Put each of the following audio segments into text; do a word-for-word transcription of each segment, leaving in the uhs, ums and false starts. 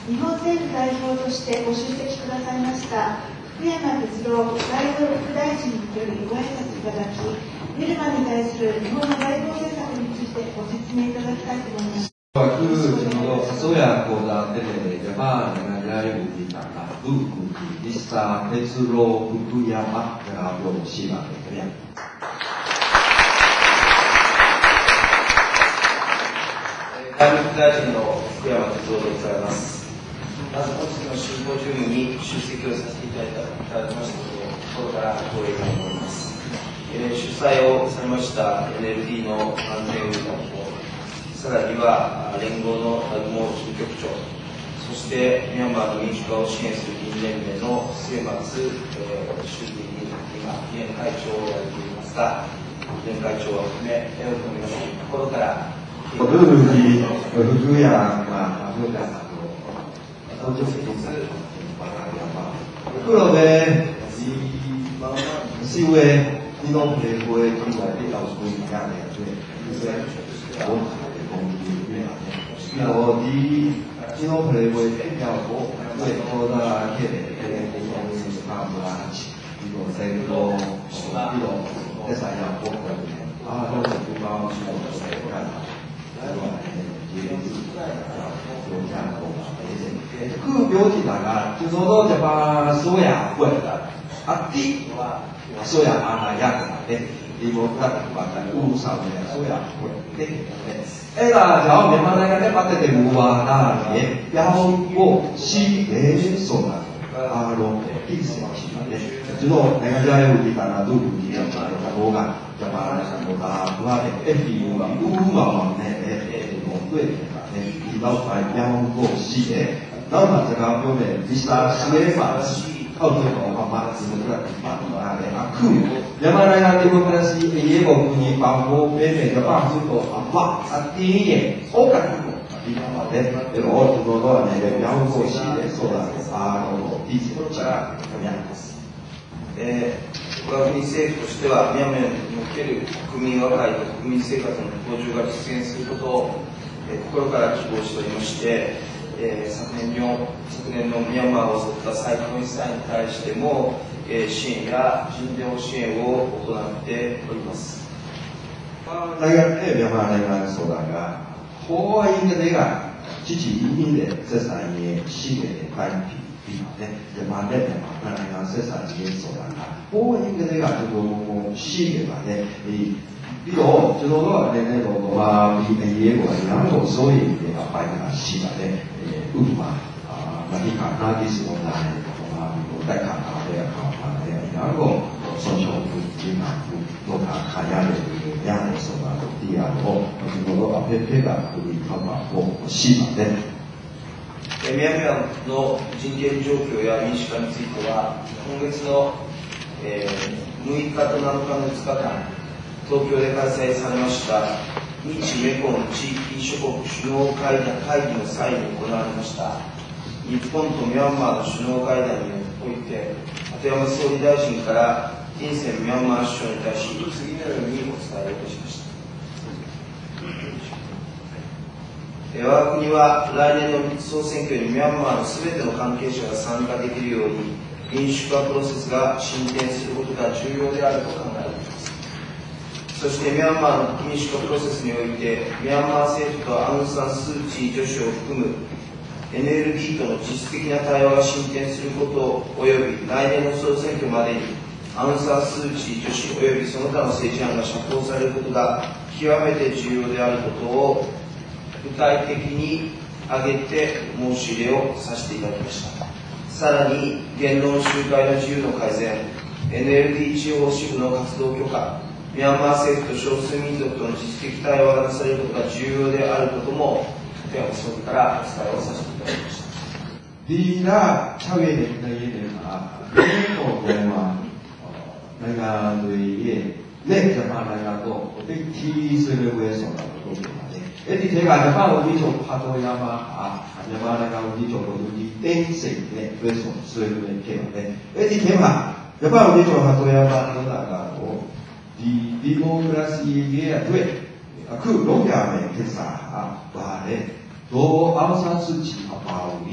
日本政府代表としてご出席くださいました福山哲郎外務副大臣によりご挨拶いただき、ビルマに対する日本の外交政策についてご説明いただきたいと思います。 그 정도 사소야 보다 때문에 야마 나라의 우리나라 누구지 리사 베스로 부쿠야마라고 시작해요. 外務副大臣の福山哲郎でございます。まず本日のシンポジウムに出席をさせていただきましたことを心から光栄に思います。えー、主催をされました エヌエルディー の安全運動と、さらには連合の南雲事務局長、そしてミャンマーの民主化を支援する議員連盟の末松、えー、衆議院今議連会長をやっていますが、議連会長を含め手を組みます心から。 ルーに福山文化さんの黒で是为你都不会出来的老师一样的，对，就是我们的工具面，然后你你都不会比较多，对，我那些那个公司他们啊，比如在那个比如在三亚国的啊，都是不高兴的，谁干？그 묘지다가 주소도 제가 소야 보였다. 앞뒤 소야 아나야 네 이거가 맞다. 우사오야 소야 보였대. 애가 저 몇만나가 빠때 무와다 예 야오고 시에소나 아로 이세시네. 주로 내가 잘 우리가 누구지? 뭐가 저가 뭐가 뭐가 에피우가 우마 네对的，提到反央过系列，那么这个后面第三系列法后头的话嘛，是不是法啊的啊？酷，要么那个 demokrasi 也有你包括北美的巴西的啊哇啊第一眼我感觉比较好的，这个我知道的那个央过系列说的啊，我第一个怎么样？ えー、我が国政府としては、ミャンマーにおける国民和解と国民生活の向上が実現することを、えー、心から希望しておりまして、えー、昨年の昨年のミャンマーを襲った最高裁に対しても、えー、支援や人道支援を行っております。 那个哎，ミャンマー那个说那个，我应该那个积极应应的这三年系列的单品。ね、でまあね、まあなんか生産にそうだな。こういうのがちょっともうシーがね、比如就说说那那种嘛，比美国然后所以那个白那西的呢，呃，乌嘛啊，那你看那啲是我那嘛，我在看他的啊啊的，然后双手扶肩膀扶，多看看下的样的什么地啊，哦，就说说偏偏的可以看嘛，我西嘛的。 ミャンマーの人権状況や民主化については、今月の、えー、むいかとなのかのいつかかん、東京で開催されました日メコン地域諸国首脳会談会議の際に行われました日本とミャンマーの首脳会談において、鳩山総理大臣から金銭ミャンマー首相に対し、次のようにお伝えをいたしました。我が国は来年の総選挙にミャンマーのすべての関係者が参加できるように民主化プロセスが進展することが重要であると考えています。そしてミャンマーの民主化プロセスにおいてミャンマー政府とアウン・サン・スー・チー女子を含む エヌエルディー との実質的な対話が進展することおよび来年の総選挙までにアウン・サン・スー・チー女子およびその他の政治犯が釈放されることが極めて重要であることを具体的に挙げて申し入れをさせていただきました。さらに言論集会の自由の改善、エヌエルディー 地方支部の活動許可、ミャンマー政府と少数民族との実質的対話がなされることが重要であることも福山総理からお伝えをさせていただきました。 第二超越的那一点啊，美国的嘛，那个对也那个嘛那个都我对提示的为什么都不嘛的，哎，你这个就把我们就拍到呀嘛啊，就把那个我们就我们的电视呢为什么所以呢这样的，哎，你看嘛，就把我们就拍到呀嘛，那个我第第五クラス也对，啊，去龙家呢，其实啊，话呢。또 아우산 수치 아빠우니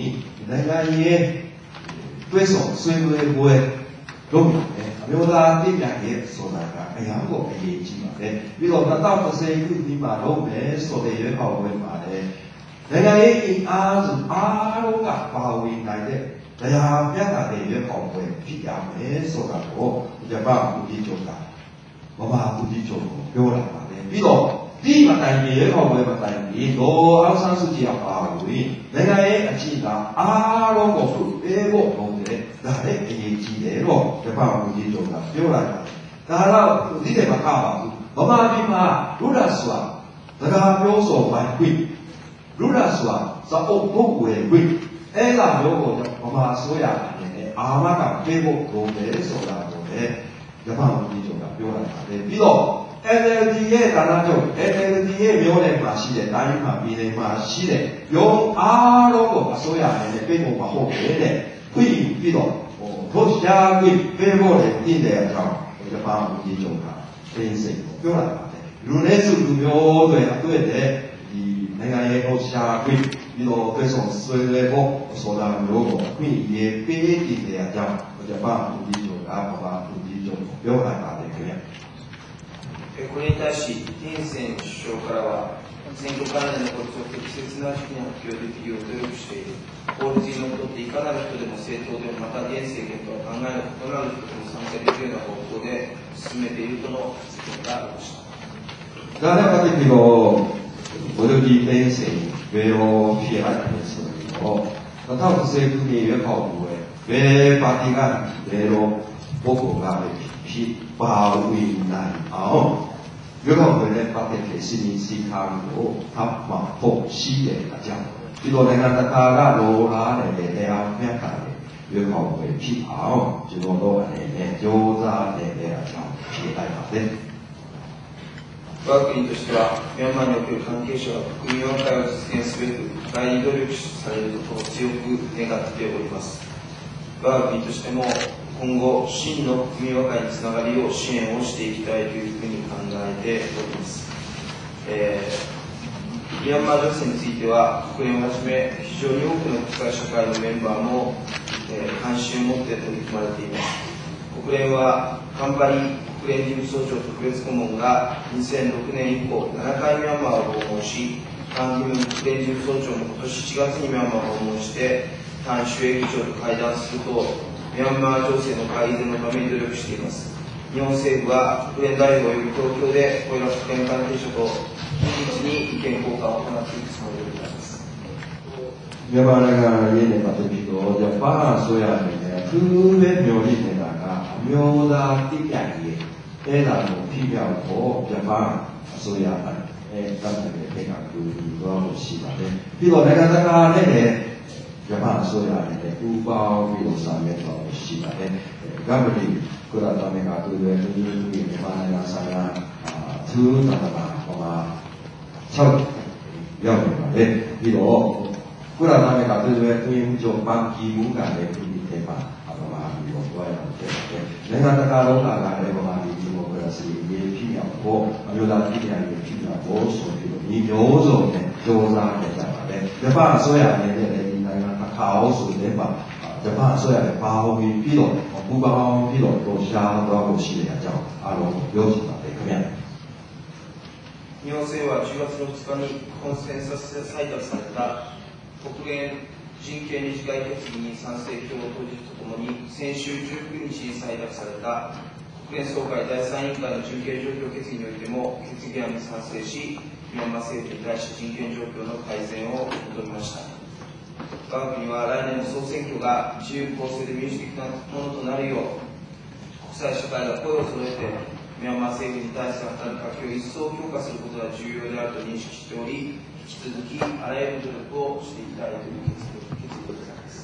にနိုင်ငံရေးတွဲဆောင်ဆွေးနွေးပွဲလုပ်နေတယ်အမျိုးသားပြည်ပြန်ရေးဆိုတာကအရာကိုအရေးကြီးပါတယ်ပြီးတော့၂၀၁၀ခုနှစ်မှာလုပ်မယ်ဆိုတဲ့ရွေးကောက်ပွဲမှာလည်းနိုင်ငံရေးအင်အားစုအားလုံးကပါဝင်နိုင်တဲ့တရားမျှတတဲ့ရွေးကောက်ပွဲဖြစ်ရမယ်ဆိုတာကိုဂျပန်ဦးကြီးချုပ်ကမမဦးကြီးချုပ်ကိုပြောလာပါတယ်ပြီးတော့ဒီမတိုင်ရွေးကောက်ပွဲမတိုင်ဒီတော့အောင်ဆန်းစုကြည်ကပါဝင်နိုင်ငံရေးအခြေခံအားလုံးကိုပြေဖို့လုပ်တယ်ဒါလည်းအရေးကြီးတယ်တော့ဂျပန်ဦးကြီးချုပ်ကပြောလာတာဒါတော့ဒီတဲ့မှာကပါဘူးမမပြည်မှာလူရစွာစကားပြောဆိုပိုင်ခွင့်လူရစွာစအုပ်ပုတ်ဝယ်ခွင့်အဲ့လာမျိုးကိုမမဆိုးရအနေနဲ့အာမကပြေဖို့လုပ်တယ်ဆိုတာကိုလည်းဂျပန်ဦးကြီးချုပ်ကပြောလာပါတယ်ပြီးတော့ N L D ရဲ့ဌာနချုပ် N L D ရဲ့မျိုးနယ်မှာရှိတဲ့တိုင်းမှာပြည်နယ်မှာရှိတဲ့ရုံးအားလုံးကိုအစိုးရအနေနဲ့ပြေဖို့မဟုတ်ပဲတဲ့ခွင့်ပြီးတော့ဟိုထုတ်ရှားပြီးပြေဖို့လည်းတည်တဲ့အကြောင်းဂျပန်ဦးကြီးချုပ်ကသိစိတ်ကိုပြောလာပါတယ်လူနည်းစုလူမျိုးတွေအတွက်တဲ့ဒီနိုင်ငံရေးထုတ်ရှားပြီးပြီးတော့ပြေဆုံးဆွေးနွေးဖို့ဆိုတာမျိုးကိုခွင့်ရပေးတည်တဲ့အကြောင်းဂျပန်ဦးကြီးချုပ်ကဘာဦးကြီးချုပ်ပြောလာပါတယ်ခင်ဗျာこれに対し、ティンセン首相からは、選挙関連の法律を適切な時期に発表できるよう努力している。法律にのっとっていかなる人でも政党でもまた現政権とは考えの異なる人でも参加できるような方向で進めているとの発言がありました。 刚才我哋叫我哋啲現政為咗批下嘅時候，那他們政府嘅越靠譜嘅，越把啲嘅為咗報告嘅批包圍難熬。越靠譜咧，把啲嘅市民思考到，他嘛服氣嘅大家，譬如你看大家羅拉嚟嘅咧，咩嘅越靠譜嘅批熬，就攞到嚟咧，上手嚟咧就批大法で。 我が国としては、ミャンマーにおける関係者が国民和解を実現すべく、大に努力されることを強く願っております。我が国としても、今後、真の国民和解につながるよう支援をしていきたいというふうに考えております。えー、ミャンマー情勢については、国連をはじめ、非常に多くの国際社会のメンバーも、えー、関心を持って取り組まれています。国連は、カンバリ国連事務総長特別顧問がにせんろくねん以降ななかいミャンマーを訪問し、カン・ギムン国連事務総長も今年しちがつにミャンマーを訪問して、タン・シュエ議長と会談すると、ミャンマー情勢の改善のために努力しています。日本政府は国連代表及び東京でこれら国連関係者と緊密に意見交換を行っていくつもりでございます。 မြန်မာနိုင်ငံရေးနဲ့ပတ်သက်ပြီးတော့ဂျပန်အစိုးရအနေနဲ့သူပဲမျှော်လင့်နေတာကအမျိုးသားတည်ပြန်ရေးအဲ့ဒါကိုပြပြဖို့ဂျပန်အစိုးရကအဲတတ်တဲ့ကိစ္စကိုဒီတော့ရှိပါတယ်ပြီးတော့နိုင်ငံတကာနဲ့လည်းဂျပန်အစိုးရနဲ့လည်းပူးပေါင်းပြီးတော့ဆောင်ရွက်တော့ရှိပါတယ်ဂဗ္ဗလီကုလသမဂ္ဂသူတွေသူတွေမြန်မာနိုင်ငံဆိုင်ရာသူတော်တာဟောမှာ၆ရောက်နေပါတယ်ပြီးတော့ကုလသမဂ္ဂသူတွေအတွင်းချုပ်ပန်ကီမူကလည်းဒီထဲမှာအပမာပြီးတော့ပြောရအောင်တယ်နိုင်ငံတကာလုံးကလည်းဗမာပြည်ဒီမိုကရေစီရေးဖြစ်အောင်ဖို့အမျိုးသားပြည်ပြန်ရေးဖြစ်အောင်ဖို့ဆိုပြီးတော့ဒီမျိုးစုံနဲ့ကြိုးစားနေကြပါတယ်ဂျပန်အစိုးရအနေနဲ့လည်းဒီနိုင်ငံတစ်ခါအောင်ဆိုတဲ့မှာဂျပန်အစိုးရလည်းပါဝင်ပြီးတော့ပူပေါင်းပြီးတော့တော့ရှားတော့ဖို့ရှိတဲ့အကြောင်းအားလုံးပြောချင်ပါတယ်ခင်ဗျာ日本政府はじゅうがつのふつかにコンセンサスで採択された国連人権理事会決議に賛成票を投じるとともに、先週じゅうくにちに採択された国連総会第三委員会の人権状況決議においても決議案に賛成し、ミャンマー政府に対し人権状況の改善を求めました。我が国は来年の総選挙が自由公正で民主的なものとなるよう、国際社会が声を揃えて、ミャンマー政府に対する働きかけを一層強化することが重要であると認識しており、引き続きあらゆる努力をしていきたいという決意でございます。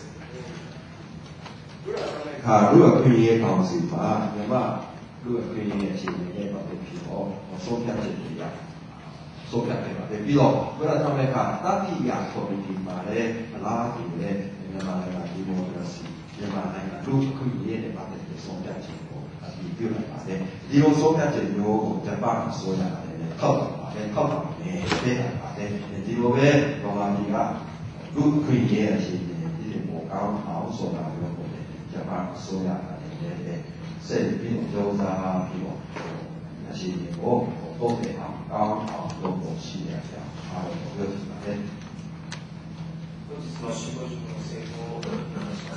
ဟာလူ့အခွင့်အရေးကောင်စီမှာမြန်မာလူ့အခွင့်အရေးအခြေအနေနဲ့ပတ်သက်ပြီးတော့ဆုံးဖြတ်ချက်တွေရဆုံးဖြတ်ခဲ့ပါတယ်ပြီးတော့ဘုရားကျောင်းကတတိယကော်မတီမှာလည်းအလားတူနဲ့မြန်မာနိုင်ငံဒီမိုကရေစီမြန်မာနိုင်ငံလူ့အခွင့်အရေးနဲ့ပတ်သက်ပြီးဆုံးဖြတ်ချက်ကိုအတည်ပြုလိုက်ပါတယ်ဒီလိုဆုံးဖြတ်ချက်မျိုးကိုဂျပန်အစိုးရနဲ့ထောက်ပါပါတယ်ထောက်ပါမယ်ပေးတာပါတယ်ဒီလိုပဲဘာမှဒီကလူ့အခွင့်အရေးအခြေအနေ刚好受到有我们ジャパンそうや年齢で整備の餃子比を那些年我都得好刚好有我系列这样啊有有几个人。 本日のシンポジウムの成功をお願いします。